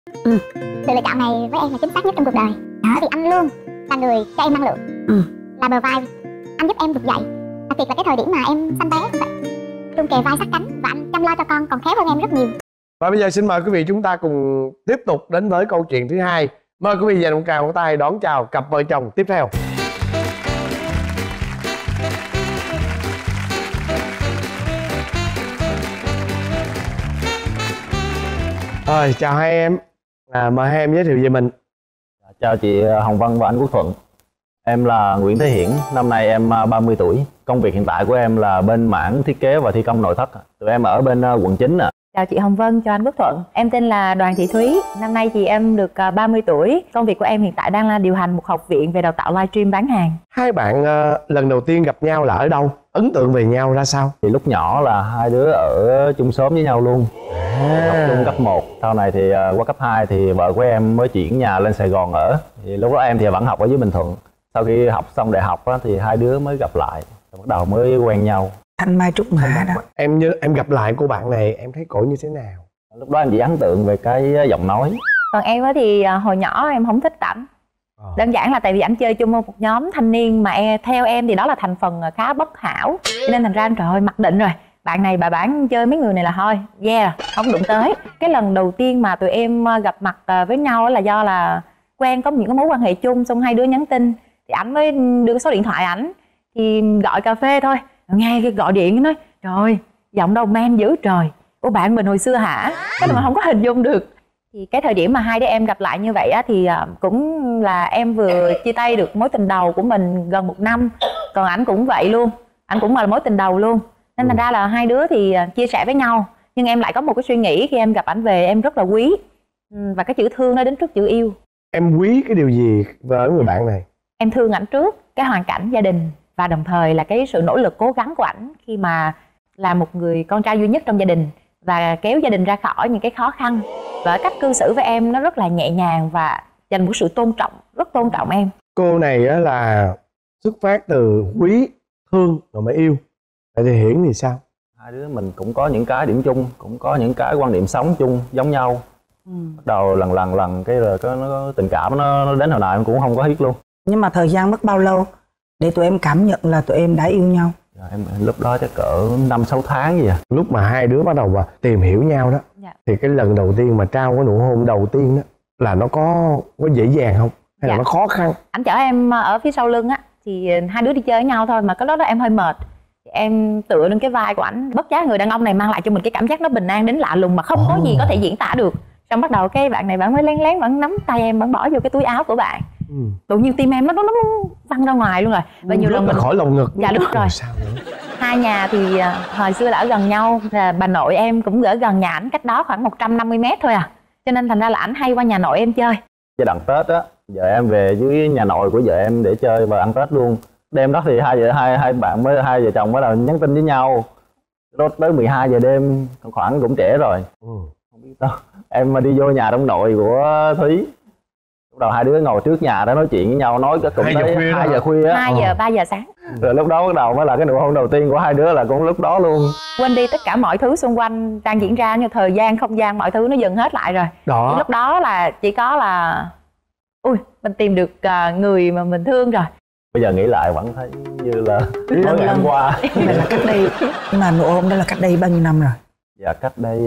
Sự lựa chọn này với em là chính xác nhất trong cuộc đời. Bởi vì anh luôn là người cho em năng lượng, là bờ vai anh giúp em vực dậy. Đặc biệt là cái thời điểm mà em sanh bé cũng vậy, luôn kề vai sát cánh và anh chăm lo cho con còn khéo hơn em rất nhiều. Và bây giờ xin mời quý vị chúng ta cùng tiếp tục đến với câu chuyện thứ hai. Mời quý vị dành một tràng vỗ tay đón chào cặp vợ chồng tiếp theo. Rồi, chào hai em. Mời hai em giới thiệu về mình. Chào chị Hồng Vân và anh Quốc Thuận. Em là Nguyễn Thế Hiển, năm nay em 30 tuổi. Công việc hiện tại của em là bên mảng thiết kế và thi công nội thất. Tụi em ở bên quận 9 ạ. Chào chị Hồng Vân, chào anh Quốc Thuận. Em tên là Đoàn Thị Thúy, năm nay thì em được 30 tuổi. Công việc của em hiện tại đang là điều hành một học viện về đào tạo livestream bán hàng. Hai bạn lần đầu tiên gặp nhau là ở đâu? Ấn tượng về nhau ra sao? Thì lúc nhỏ là hai đứa ở chung xóm với nhau luôn. Học chung cấp 1, sau này thì qua cấp 2 thì vợ của em mới chuyển nhà lên Sài Gòn ở. Thì lúc đó em thì vẫn học ở dưới Bình Thuận. Sau khi học xong đại học á, thì hai đứa mới gặp lại, bắt đầu mới quen nhau. Thanh Mai Trúc Mã đó. Em gặp lại cô bạn này em thấy cổ như thế nào? Lúc đó em chỉ ấn tượng về cái giọng nói. Còn em thì hồi nhỏ em không thích ảnh. Đơn giản là tại vì ảnh chơi chung một nhóm thanh niên mà theo em thì đó là thành phần khá bất hảo. Cho nên thành ra trời ơi mặc định rồi, bạn này bà bán chơi mấy người này là thôi không đụng tới. Cái lần đầu tiên mà tụi em gặp mặt với nhau là do là quen có những cái mối quan hệ chung, xong hai đứa nhắn tin thì ảnh mới đưa cái số điện thoại ảnh thì gọi cà phê thôi. Nghe cái gọi điện nói trời giọng đâu man dữ trời, của bạn mình hồi xưa hả? Cái mà không có hình dung được. Thì cái thời điểm mà hai đứa em gặp lại như vậy á, thì cũng là em vừa chia tay được mối tình đầu của mình gần 1 năm. Còn ảnh cũng vậy luôn, ảnh cũng là mối tình đầu luôn. Nên thành ra là hai đứa thì chia sẻ với nhau. Nhưng em lại có một cái suy nghĩ khi em gặp ảnh về em rất là quý. Và cái chữ thương nó đến trước chữ yêu. Em quý cái điều gì về người bạn này? Em thương ảnh trước cái hoàn cảnh gia đình và đồng thời là cái sự nỗ lực cố gắng của ảnh khi mà là một người con trai duy nhất trong gia đình và kéo gia đình ra khỏi những cái khó khăn. Và cách cư xử với em nó rất là nhẹ nhàng và dành một sự tôn trọng, rất tôn trọng em. Cô này á là xuất phát từ quý, thương rồi mới yêu. Vậy thì Hiển thì sao? Hai đứa mình cũng có những cái điểm chung, cũng có những cái quan điểm sống chung giống nhau. Bắt đầu lần cái rồi nó tình cảm nó đến hồi nào em cũng không có biết luôn. Nhưng mà thời gian mất bao lâu để tụi em cảm nhận là tụi em đã yêu nhau? Em lúc đó chắc cỡ 5-6 tháng gì à. Lúc mà hai đứa bắt đầu mà tìm hiểu nhau đó, thì cái lần đầu tiên mà trao cái nụ hôn đầu tiên đó là nó có dễ dàng không? Hay là nó khó khăn? Anh chở em ở phía sau lưng á, thì hai đứa đi chơi với nhau thôi mà cái đó em hơi mệt. Em tựa lên cái vai của ảnh, bất giác người đàn ông này mang lại cho mình cái cảm giác nó bình an đến lạ lùng mà không có gì có thể diễn tả được. Xong bắt đầu cái bạn này bạn mới lén lén bạn nắm tay em, bạn bỏ vô cái túi áo của bạn. Tự nhiên tim em nó văng ra ngoài luôn rồi. Và nhiều lần mình khỏi lồng ngực. Dạ đúng rồi. Sao nữa? Hai nhà thì hồi xưa là ở gần nhau, bà nội em cũng ở gần nhà ảnh, cách đó khoảng 150 m thôi à. Cho nên thành ra là ảnh hay qua nhà nội em chơi. Giai đoạn Tết á, vợ em về dưới nhà nội của vợ em để chơi và ăn Tết luôn. Đêm đó thì hai vợ chồng bắt đầu nhắn tin với nhau. Lúc tới 12 giờ đêm, khoảng cũng trễ rồi. Không biết đâu. Em đi vô nhà ông nội của Thúy. Lúc đầu hai đứa ngồi trước nhà đó nói chuyện với nhau, nói cũng tới 2 giờ khuya á. 2 giờ 3 giờ sáng. Rồi lúc đó bắt đầu mới là cái nụ hôn đầu tiên của hai đứa là cũng lúc đó luôn. Quên đi tất cả mọi thứ xung quanh đang diễn ra, như thời gian, không gian, mọi thứ nó dừng hết lại rồi. Đó. Lúc đó là chỉ có là ui, mình tìm được người mà mình thương rồi. Bây giờ nghĩ lại vẫn thấy như là mới ngày hôm qua. Nhưng mà là cách đây, nhưng mà nụ hôn đó là cách đây bao nhiêu năm rồi? Dạ cách đây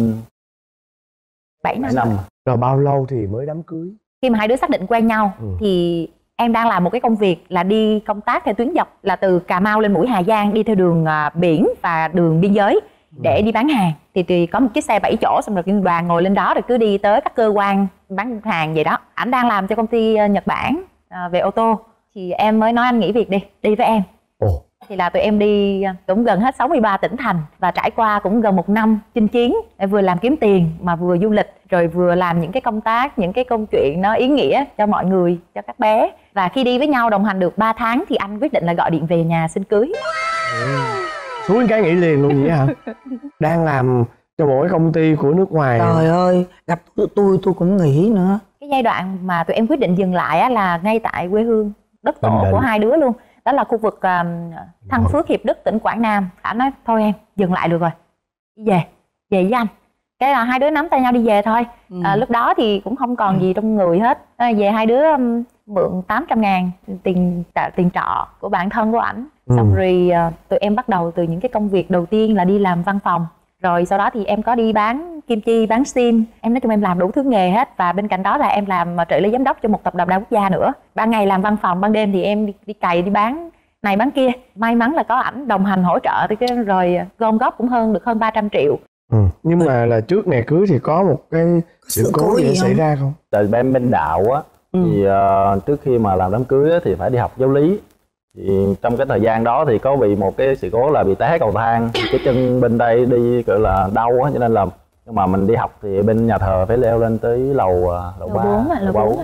7 năm. Rồi bao lâu thì mới đám cưới? Khi mà hai đứa xác định quen nhau thì em đang làm một cái công việc là đi công tác theo tuyến dọc, là từ Cà Mau lên mũi Hà Giang, đi theo đường biển và đường biên giới để đi bán hàng. Thì có một chiếc xe 7 chỗ, xong rồi cái đoàn ngồi lên đó rồi cứ đi tới các cơ quan bán hàng vậy đó. Ảnh đang làm cho công ty Nhật Bản về ô tô. Thì em mới nói anh nghỉ việc đi với em. Thì là tụi em đi cũng gần hết 63 tỉnh thành và trải qua cũng gần 1 năm chinh chiến, vừa làm kiếm tiền mà vừa du lịch, rồi vừa làm những cái công tác, những cái công chuyện nó ý nghĩa cho mọi người, cho các bé. Và khi đi với nhau đồng hành được 3 tháng thì anh quyết định là gọi điện về nhà xin cưới. Xuống cái nghỉ liền luôn vậy hả? Đang làm cho một cái công ty của nước ngoài. Trời ơi, gặp tôi cũng nghỉ nữa. Cái giai đoạn mà tụi em quyết định dừng lại á, là ngay tại quê hương đất tổ của hai đứa luôn. Đó là khu vực Thăng Phước, Hiệp Đức, tỉnh Quảng Nam. Anh nói thôi em dừng lại được rồi, về với anh. cái là hai đứa nắm tay nhau đi về thôi. Lúc đó thì cũng không còn gì trong người hết. Về hai đứa mượn 800.000 tiền trọ của bạn thân của ảnh. Xong rồi tụi em bắt đầu từ những cái công việc đầu tiên là đi làm văn phòng. Rồi sau đó thì em có đi bán kim chi, bán sim. Em nói chung em làm đủ thứ nghề hết. Và bên cạnh đó là em làm trợ lý giám đốc cho một tập đoàn đa quốc gia nữa. Ban ngày làm văn phòng, ban đêm thì em đi cày, đi bán này bán kia. May mắn là có ảnh đồng hành hỗ trợ thì rồi gom góp cũng được hơn 300 triệu. Nhưng mà là trước ngày cưới thì có một cái sự cố gì xảy ra không? Tại em bên đạo á, thì trước khi mà làm đám cưới á, thì phải đi học giáo lý. Thì trong cái thời gian đó thì có bị một cái sự cố là bị té cầu thang, cái chân bên đây đi gọi là đau á, cho nên là nhưng mà mình đi học thì bên nhà thờ phải leo lên tới lầu 3, lầu 4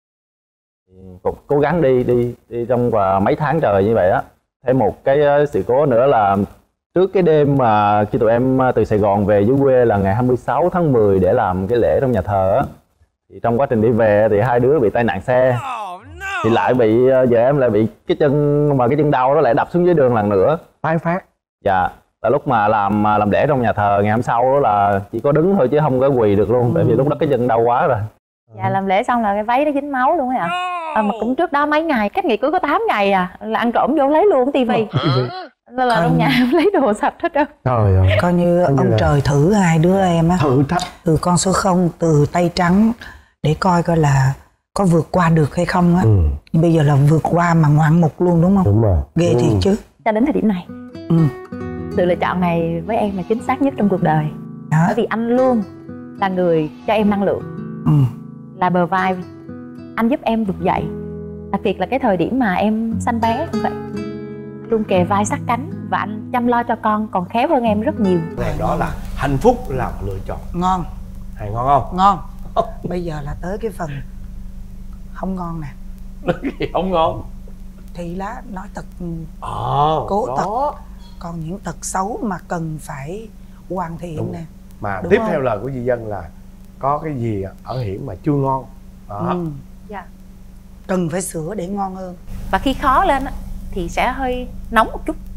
cũng cố gắng đi trong mấy tháng trời như vậy á. Thêm một cái sự cố nữa là trước cái đêm mà khi tụi em từ Sài Gòn về dưới quê là ngày 26 tháng 10 để làm cái lễ trong nhà thờ á, thì trong quá trình đi về thì hai đứa bị tai nạn xe. Thì lại bị vợ em lại bị cái chân đau đó lại đập xuống dưới đường lần nữa, tái phát. Dạ, là lúc mà làm lễ trong nhà thờ ngày hôm sau đó là chỉ có đứng thôi chứ không có quỳ được luôn, tại vì lúc đó cái chân đau quá rồi. Dạ, làm lễ xong là cái váy nó dính máu luôn ấy ạ. Mà cũng trước đó mấy ngày, cách ngày cưới có 8 ngày là ăn trộm vô lấy luôn cái tivi. Nên là trong nhà em lấy đồ sạch hết trơn. Trời ơi. Coi như ông trời thử hai đứa em á, thử thách từ con số 0, từ tay trắng để coi là có vượt qua được hay không á. Bây giờ là vượt qua mà ngoạn mục luôn đúng không? Đúng rồi. Ghê thiệt chứ. Cho đến thời điểm này sự lựa chọn này với em là chính xác nhất trong cuộc đời. Bởi vì anh luôn là người cho em năng lượng, là bờ vai. Anh giúp em vực dậy. Đặc biệt là cái thời điểm mà em sanh bé cũng vậy, luôn kề vai sát cánh và anh chăm lo cho con còn khéo hơn em rất nhiều. Đó là hạnh phúc là một lựa chọn. Ngon. Hay ngon không? Ngon. Bây giờ là tới cái phần không ngon nè. Gì không ngon? Thì lá nói tật cố tật. Còn những tật xấu mà cần phải hoàn thiện nè. Mà đúng tiếp không? theo lời của Di Dân là có cái gì ở Hiển mà chưa ngon đó. Dạ. Cần phải sửa để ngon hơn. Và khi khó lên thì sẽ hơi nóng một chút.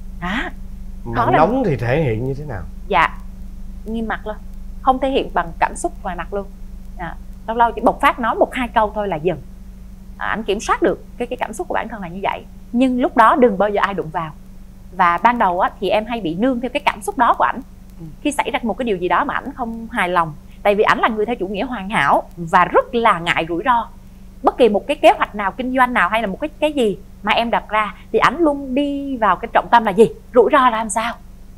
Mà nóng thì thể hiện như thế nào? Dạ, nghiêm mặt luôn, không thể hiện bằng cảm xúc ngoài mặt luôn. Lâu lâu chỉ bộc phát nói 1-2 câu thôi là dừng. Anh kiểm soát được cái cảm xúc của bản thân là như vậy. Nhưng lúc đó đừng bao giờ ai đụng vào. Và ban đầu thì em hay bị nương theo cái cảm xúc đó của ảnh. Khi xảy ra một cái điều gì đó mà ảnh không hài lòng, tại vì ảnh là người theo chủ nghĩa hoàn hảo và rất là ngại rủi ro. Bất kỳ một cái kế hoạch nào, kinh doanh nào hay là một cái gì mà em đặt ra thì ảnh luôn đi vào cái trọng tâm là gì? Rủi ro là làm sao?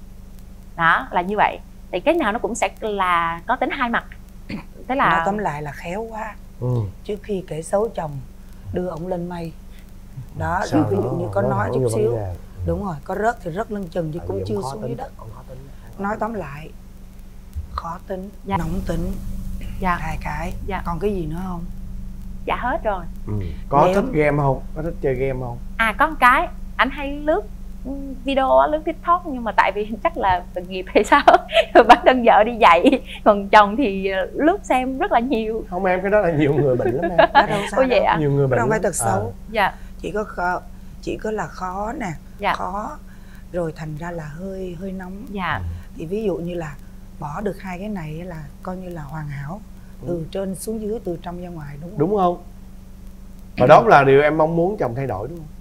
Đó, là như vậy. Thì cái nào nó cũng sẽ là có tính hai mặt. Thế là nói tóm lại là khéo quá. Trước khi kể xấu chồng đưa ổng lên mây. Đó, ví dụ như có nói chút xíu. Đúng rồi, có rớt thì rớt lưng chừng chứ cũng chưa xuống dưới đất. Nói tóm lại khó tính, nóng tính, hai cái. Còn cái gì nữa không? Dạ hết rồi. Có thích game không? Có thích chơi game không? Có một cái anh hay lướt video, lướt TikTok, nhưng mà tại vì chắc là tội nghiệp hay sao bản thân vợ đi dạy, còn chồng thì lướt xem rất là nhiều. Không em, cái đó là nhiều người bệnh lắm em. Đó đâu sao vậy ạ? Nhiều người bệnh không phải tật xấu. Dạ. Chỉ có là khó nè. Dạ. Khó rồi thành ra là hơi nóng. Dạ. Thì ví dụ như là bỏ được hai cái này là coi như là hoàn hảo, từ trên xuống dưới, từ trong ra ngoài, đúng không? Đúng không? Và đó là điều em mong muốn chồng thay đổi đúng không?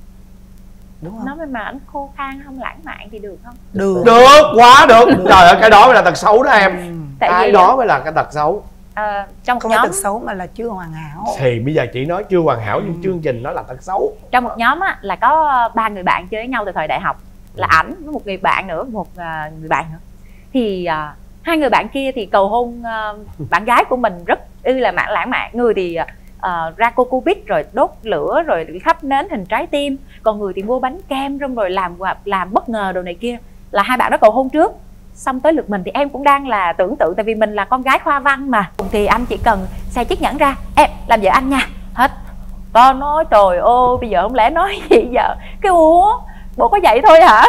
Đúng không? Nói mà anh khô khan không lãng mạn thì được không? Được, quá được. Trời ơi, cái đó mới là tật xấu đó em. Cái đó mới là cái tật xấu. Trong một không nhóm phải tật xấu mà là chưa hoàn hảo. Thì bây giờ chị nói chưa hoàn hảo nhưng chương trình nó là tật xấu. Trong một nhóm là có 3 người bạn chơi với nhau từ thời đại học, là ảnh với một người bạn nữa, một người bạn nữa. Thì hai người bạn kia thì cầu hôn bạn gái của mình rất là lãng mạn. Người thì ra coco bít rồi đốt lửa rồi khắp nến hình trái tim, còn người thì mua bánh kem rồi làm bất ngờ đồ này kia. Là hai bạn đó cầu hôn trước, xong tới lượt mình thì em cũng đang là tưởng tượng, tại vì mình là con gái khoa văn mà, thì anh chỉ cần xay chiếc nhẫn ra, em làm vợ anh nha, hết. Tao nói trời ơi, bây giờ không lẽ nói gì giờ cái bộ có vậy thôi hả?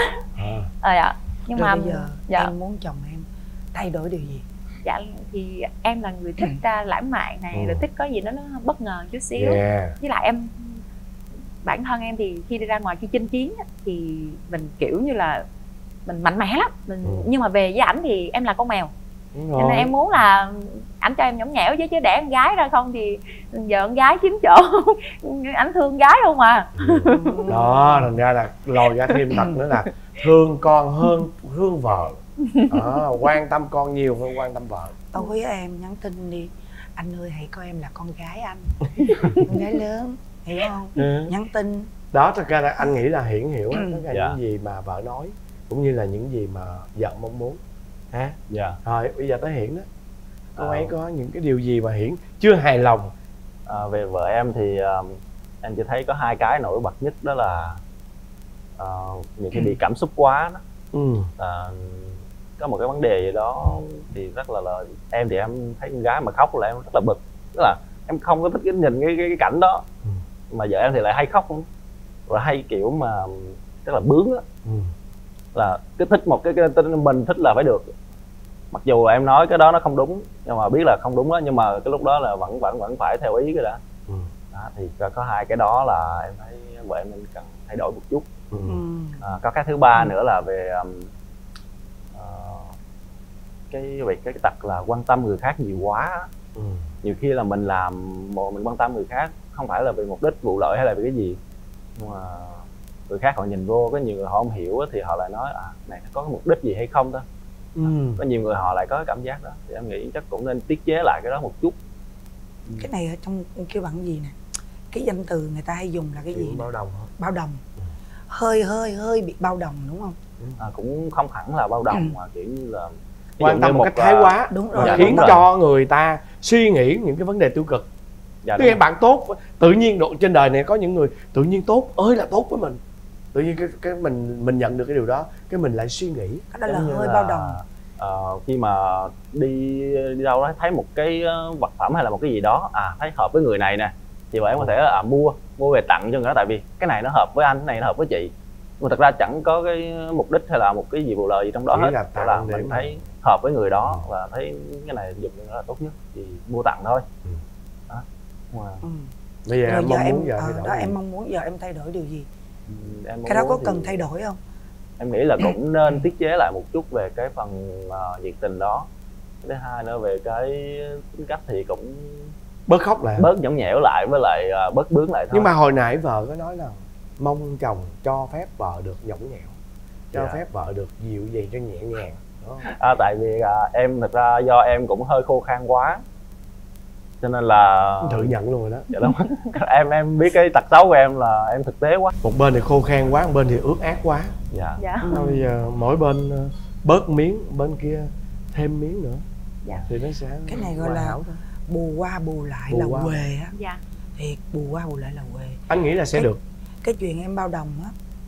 Nhưng rồi mà bây giờ em muốn chồng em thay đổi điều gì? Dạ thì em là người thích lãng mạn này, rồi thích có gì đó nó bất ngờ chút xíu. Với lại em, bản thân em thì khi đi ra ngoài, khi chinh chiến thì mình kiểu như là mình mạnh mẽ lắm. Nhưng mà về với ảnh thì em là con mèo, Cho nên em muốn là ảnh cho em nhõng nhẽo chứ đẻ con gái ra không thì giờ con gái chiếm chỗ. Ảnh thương gái không à. Đó, thành ra là lòi ra thêm tật nữa là thương con hơn thương vợ. Quan tâm con nhiều hơn quan tâm vợ. Tối với em nhắn tin đi: anh ơi hãy coi em là con gái anh. Con gái lớn, hiểu không? Nhắn tin. Đó, thật ra là anh nghĩ là Hiển hiểu tất cả những gì mà vợ nói cũng như là những gì mà vợ mong muốn ha. Rồi bây giờ tới Hiển đó, cô ấy có những cái điều gì mà Hiển chưa hài lòng? Về vợ em thì em chỉ thấy có hai cái nổi bật nhất, đó là những khi bị cảm xúc quá đó. Có một cái vấn đề gì đó thì rất là em thì em thấy con gái mà khóc là em rất là bực, tức là em không có thích cái nhìn cái cảnh đó. Mà vợ em thì lại hay khóc, rồi hay kiểu mà rất là bướng á. Là cứ thích một cái tin mình thích là phải được, mặc dù em nói cái đó nó không đúng, nhưng mà biết là không đúng đó, nhưng mà cái lúc đó là vẫn phải theo ý cái đã. Đó, thì có hai cái đó là em thấy vợ em nên cần thay đổi một chút. Có cái thứ ba nữa là về cái tật là quan tâm người khác nhiều quá. Nhiều khi là mình mình quan tâm người khác không phải là vì mục đích vụ lợi hay là vì cái gì, nhưng mà người khác họ nhìn vô, có nhiều người họ không hiểu thì họ lại nói này nó có cái mục đích gì hay không đó. Có nhiều người họ lại có cái cảm giác đó, thì em nghĩ chắc cũng nên tiết chế lại cái đó một chút. Cái này ở trong kêu bằng gì nè, cái danh từ người ta hay dùng là cái gì? Bao đồng hả? Bao đồng. Hơi bị bao đồng đúng không? Cũng không hẳn là bao đồng mà kiểu như là quan tâm một cách thái quá, đúng rồi, khiến cho người ta suy nghĩ những cái vấn đề tiêu cực. Tức là bạn tốt, tự nhiên trên đời này có những người tự nhiên tốt ơi là tốt với mình, tự nhiên cái mình nhận được cái điều đó, cái mình lại suy nghĩ cái đó là hơi bao đồng. Khi mà đi đâu đó thấy một cái vật phẩm hay là một cái gì đó thấy hợp với người này nè, thì bạn có thể mua về tặng cho người đó, tại vì cái này nó hợp với anh, cái này nó hợp với chị. Nhưng mà thật ra chẳng có cái mục đích hay là một cái gì vụ lợi gì trong đó hết, là mình thấy hợp với người đó và thấy cái này dùng cho nó là tốt nhất thì mua tặng thôi. Bây giờ em mong muốn vợ thay đổi đó, em mong muốn vợ em thay đổi điều gì? Cái đó có cần thay đổi không? Em nghĩ là cũng nên tiết chế lại một chút về cái phần nhiệt tình đó. Thứ hai nữa về cái tính cách thì cũng bớt khóc lại, bớt nhõng nhẽo lại, với lại bớt bướng lại thôi. Nhưng mà hồi nãy vợ có nói là mong chồng cho phép vợ được nhõng nhẽo, cho phép vợ được dịu dàng cho nhẹ nhàng. Tại vì em thật ra do em cũng hơi khô khan quá, cho nên là tự nhận luôn rồi đó. Dạ đúng. em biết cái tật xấu của em là em thực tế quá. Một bên thì khô khan quá, một bên thì ướt át quá. Bây giờ mỗi bên bớt miếng, bên kia thêm miếng nữa. Thì nó sẽ cái này gọi là bù qua bù lại là huề á. Thiệt, bù qua bù lại là huề. Anh nghĩ là sẽ được. Cái chuyện em bao đồng á,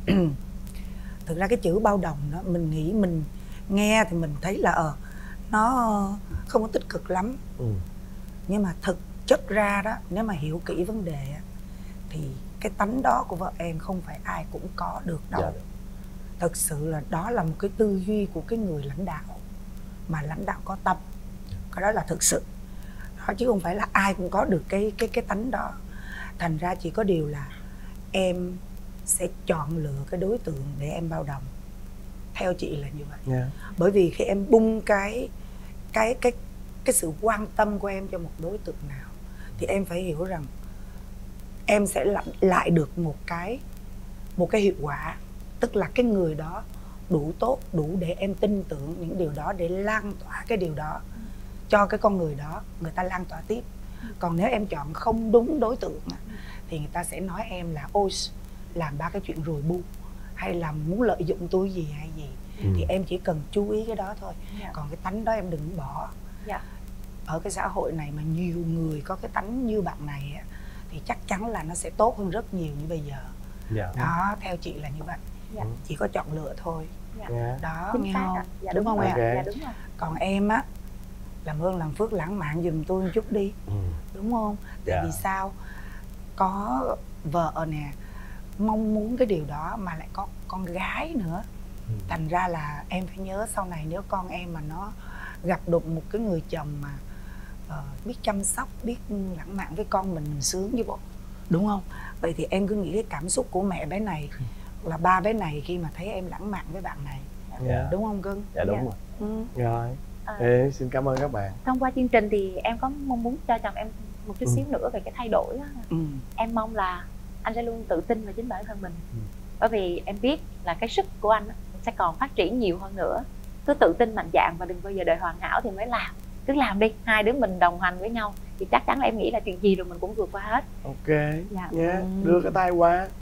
thực ra cái chữ bao đồng đó mình nghĩ, mình nghe thì mình thấy là nó không có tích cực lắm. Nhưng mà thực chất ra đó, nếu mà hiểu kỹ vấn đề á, thì cái tánh đó của vợ em không phải ai cũng có được đâu. Thực sự là đó là một cái tư duy của cái người lãnh đạo, mà lãnh đạo có tâm. Cái đó là thực sự đó, chứ không phải là ai cũng có được cái tánh đó. Thành ra chỉ có điều là em sẽ chọn lựa cái đối tượng để em bao đồng. Theo chị là như vậy. Bởi vì khi em bung cái sự quan tâm của em cho một đối tượng nào thì em phải hiểu rằng em sẽ lại được một cái hiệu quả, tức là cái người đó đủ tốt, đủ để em tin tưởng những điều đó, để lan tỏa cái điều đó cho cái con người đó, người ta lan tỏa tiếp. Còn nếu em chọn không đúng đối tượng thì người ta sẽ nói em là ôi làm ba cái chuyện rồi bu, hay là muốn lợi dụng tôi gì hay gì. Thì em chỉ cần chú ý cái đó thôi. Còn cái tánh đó em đừng bỏ. Ở cái xã hội này mà nhiều người có cái tánh như bạn này á, thì chắc chắn là nó sẽ tốt hơn rất nhiều như bây giờ. Đó, theo chị là như vậy. Chỉ có chọn lựa thôi. Đó, nghe không? Đúng không em? Đúng rồi. Còn em á, làm ơn làm phước lãng mạn giùm tôi một chút đi. Đúng không? Tại vì sao? Có vợ nè, mong muốn cái điều đó mà lại có con gái nữa. Thành ra là em phải nhớ sau này nếu con em mà nó gặp được một cái người chồng mà biết chăm sóc, biết lãng mạn với con mình sướng chứ bộ. Đúng không? Vậy thì em cứ nghĩ cái cảm xúc của mẹ bé này là ba bé này khi mà thấy em lãng mạn với bạn này. Đúng không cưng? Dạ đúng rồi. Rồi Xin cảm ơn các bạn. Thông qua chương trình thì em có mong muốn cho chồng em một chút xíu nữa về cái thay đổi đó. Em mong là anh sẽ luôn tự tin vào chính bản thân mình. Bởi vì em biết là cái sức của anh sẽ còn phát triển nhiều hơn nữa. Cứ tự tin mạnh dạn và đừng bao giờ đợi hoàn hảo thì mới làm. Cứ làm đi, hai đứa mình đồng hành với nhau thì chắc chắn là em nghĩ là chuyện gì rồi mình cũng vượt qua hết. Ok, nha, đưa cái tay qua.